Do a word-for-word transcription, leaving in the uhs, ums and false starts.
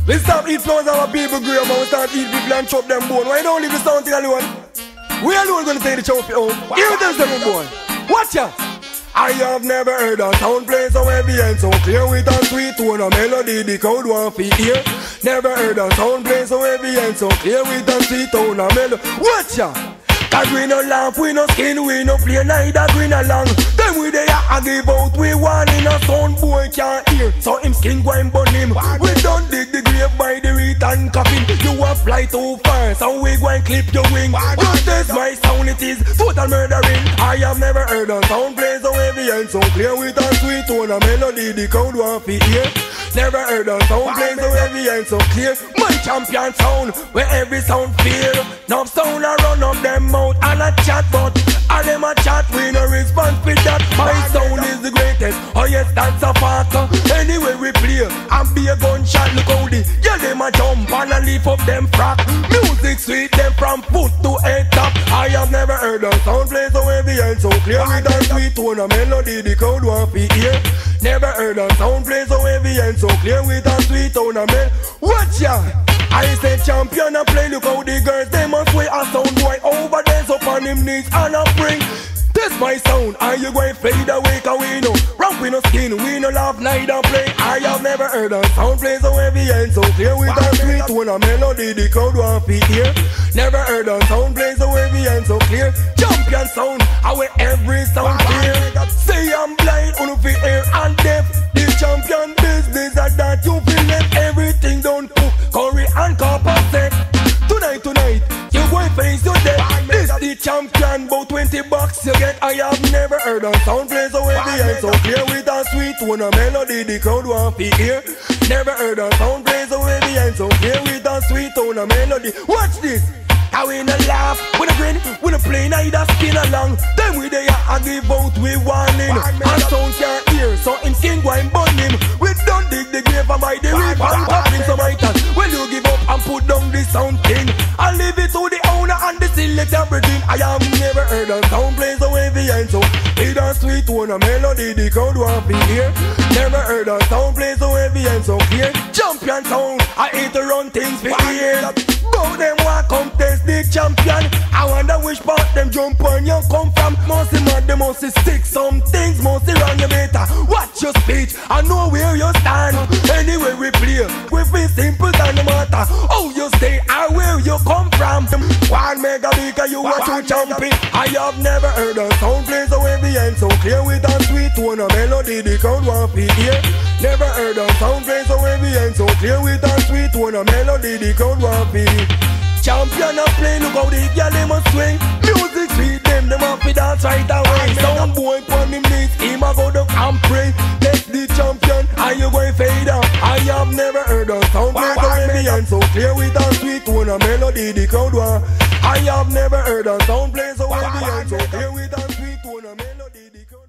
We stop eat flowers our people grey, but we start eat people and chop them bone. Why don't leave the sound thing alone? We alone gonna take the chop home. Here it is, them bone. Watch ya. I have never heard a sound play so heavy and so clear with a sweet tone, a melody the crowd want to hear. Never heard a sound play so heavy and so clear with a sweet tone, a melody. Watch ya. Cause we no laugh, we no skin, we no play neither green along. Then we there a give out, we one in a sound boy can't hear. So him skin go and burn him. We don't dig the grave by the return coffin. You a fly too far, so we go and clip your wing. Just this my sound, it is total murdering. I have never heard a sound play so heavy and so clear with a sweet tone, a melody the crowd want to hear. Never heard a sound play so heavy and so clear. My champion sound, where every sound fear. Now sound a run up them mouth and a chat, but all them a chat, we no response with that. My sound is the greatest, oh yes, that's a fact. Anyway we play, and be a gunshot, look how the yeah, them a jump and a leaf up them frack. Music sweet, them from foot to head top. I have never heard a sound play so heavy and so clear with a sweet tone, a melody the crowd want to hear. Never heard a sound play so heavy and so clear with a sweet tone, a melody. Watch ya! I say champion a play, look how the girls they must weigh a sound boy over there up on him knees and a bring. This my sound, and you going fade away cause we know ramp we no skin, we no laugh neither play. I have never heard a sound play so heavy and so clear with a sweet tone, a melody the crowd want to hear. Never heard a sound play so heavy and so clear. Champion sound, I wear every sound clear. Say I'm blind, on fi hear and deaf. The champion business and that you feel left everything done to curry and copper set. Tonight, tonight, you going face your death. This the champion, about twenty bucks you get. I have never heard a sound play so heavy and so clear with a sweet tone, a melody the crowd want to hear. Never heard a sound play so heavy and so clear with a sweet tone, a melody. Watch this. I we no laugh, we no grin, we no play neither skin along. Then we there and give out we warning. And sound can't hear, so him skin go and burn him. We don't dig the grave and buy the reap and popping some items. Well you give up and put down the sound thing and leave it to the owner and the selector everything. I have never heard a sound play so heavy and so with a sweet tone, a melody the crowd want to hear. Never heard a sound play so heavy and so clear. Champion sound, I hate to run things for ear. Bout them want contest the champion. I wonder which part them jump on you come from. Mostly mad, they must stick some things, mostly wrong. You better watch your speech, I know where you stand. Anyway we play, we feel simple than no matter how you stay or where you come from. One mega because you want to champion. I have never heard a sound play so heavy and so clear with a sweet tone, a melody the crowd want to hear. Never heard a sound play so heavy and so clear with a sweet tone, a melody the crowd want to hear. Champion a play, look how the girl them a swing. Music sweet them, them a fi dance right away. Sound boy pon him knees, him a go down and pray. That's the champion, and you going fade out. I have never heard a sound play so heavy and so clear with a sweet tone, a melody the crowd want. I have never heard a sound play so heavy and so clear with a sweet tone, a melody the crowd.